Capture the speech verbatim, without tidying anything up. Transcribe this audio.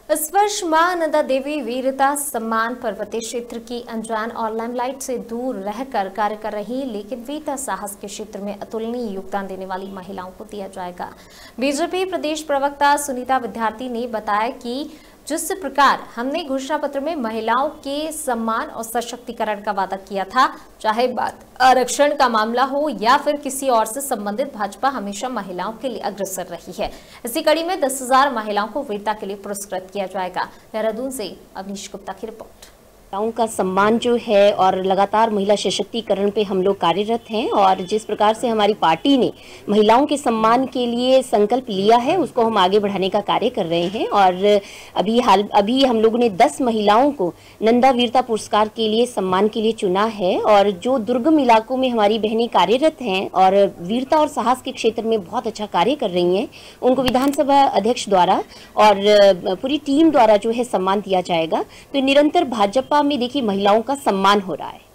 इस वर्ष मां नंदा देवी वीरता सम्मान पर्वतीय क्षेत्र की अनजान और लाइमलाइट से दूर रहकर कार्य कर रही, लेकिन वीरता साहस के क्षेत्र में अतुलनीय योगदान देने वाली महिलाओं को दिया जाएगा। बीजेपी प्रदेश प्रवक्ता सुनीता विद्यार्थी ने बताया कि जिस प्रकार हमने घोषणा पत्र में महिलाओं के सम्मान और सशक्तिकरण का वादा किया था, चाहे बात आरक्षण का मामला हो या फिर किसी और से संबंधित, भाजपा हमेशा महिलाओं के लिए अग्रसर रही है। इसी कड़ी में दस हजार महिलाओं को वीरता के लिए पुरस्कृत किया जाएगा। देहरादून से अवनीश गुप्ता की रिपोर्ट। महिलाओं का सम्मान जो है और लगातार महिला सशक्तिकरण पे हम लोग कार्यरत हैं और जिस प्रकार से हमारी पार्टी ने महिलाओं के सम्मान के लिए संकल्प लिया है उसको हम आगे बढ़ाने का कार्य कर रहे हैं। और अभी हाल अभी हम लोगों ने दस महिलाओं को नंदा वीरता पुरस्कार के लिए सम्मान के लिए चुना है। और जो दुर्गम इलाकों में हमारी बहनें कार्यरत हैं और वीरता और साहस के क्षेत्र में बहुत अच्छा कार्य कर रही हैं, उनको विधानसभा अध्यक्ष द्वारा और पूरी टीम द्वारा जो है सम्मान दिया जाएगा। तो निरंतर भाजपा में देखिए महिलाओं का सम्मान हो रहा है।